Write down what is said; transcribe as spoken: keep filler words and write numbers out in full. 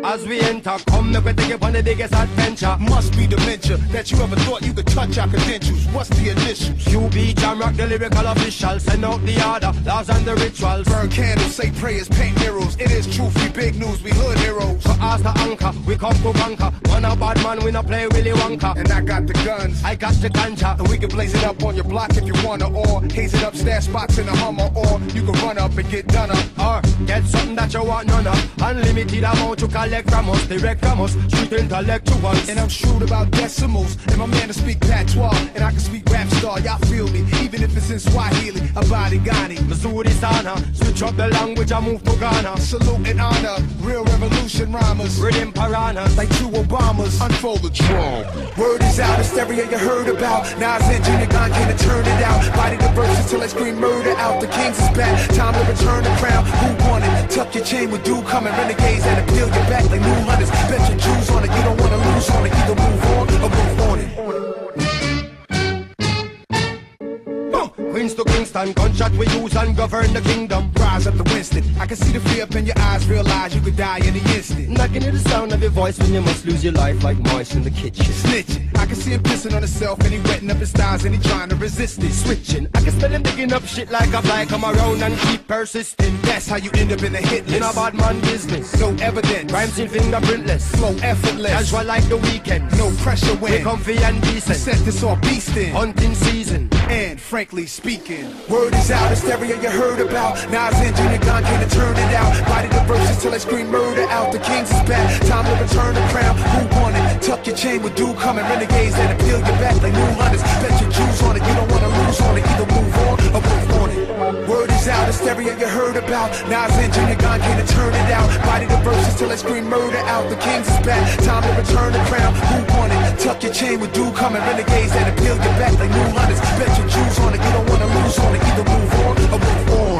As we enter, come make we take you on the biggest adventure. Must be dementia that you ever thought you could touch our credentials. What's the initials? Q B Jam Rock, the lyrical official. Send out the order, laws and the rituals. Burn candles, say prayers, paint heroes. It is truth, we big news, we hood heroes. So ask the anchor, we come to conquer. One a bad man, we no play Willy Wonka. And I got the guns, I got the ganja. and we can blaze it up on your block if you wanna. Or haze it up, stash spots in the Hummer. Or you can run up and get done up. Or get something that you want none of. Unlimited amount you collect from us, direct from us, street intellectuals. And I'm shrewd about decimals. And my man to speak patois, and I can speak rap star. Y'all feel me, even if it's in Swahili. Abadi Ghani, Missouri Sana, switch up the language and move to Ghana. salute and honor, real revolution rhymers. Rhythm piranhas, Like two Obamas, unfold the drum. Word is out, hysteria you heard about. Nas and Junior Gong came to turn it out. Body the verses till I scream murder out. The kings is back, time to return the crown. Who won it? Tuck your chain with dew coming. Renegades and appeal your back like new hunters. Bet your Jews on it, you don't wanna lose on it. Either move on or move on it. Queens to Kingston, gunshot we use and govern the kingdom. Rise up to Winston. I can see the fear up in your eyes. Realize you could die in the instant. And I can hear the sound of your voice when you must lose your life like mice in the kitchen. Snitching. I can see him pissing on himself and he wetting up his thighs and he trying to resist it. Switching, I can smell him digging up shit like a fly. Come around and keep persisting. That's how you end up in the hit list. In a bad man business, No evidence. rhymes in fingerprintless, Flow effortless. casual like the weekend. No pressure We when. comfy and decent. Set this all beast in. Hunting season. And frankly speaking, word is out, hysteria you heard about. Nas and Junior Gong came to turn it out. Body the verses till I scream murder out. The kings is back, time to return the crown. Who won it? Tuck your chain with dew coming. Renegades that appeal your back like new hunters. Bet your Jews on it, you don't wanna lose on it. Either move on or move on it. Word is out, hysteria you heard about. Nas and Junior Gong came to turn it out. Body the verses till I scream murder out. The kings is back, time to return the crown. Who won it? Tuck your chain with dew coming. Renegades that appeal your back like new hunters. Bet your Jews on it, you don't wanna lose on it. Either move on or move on.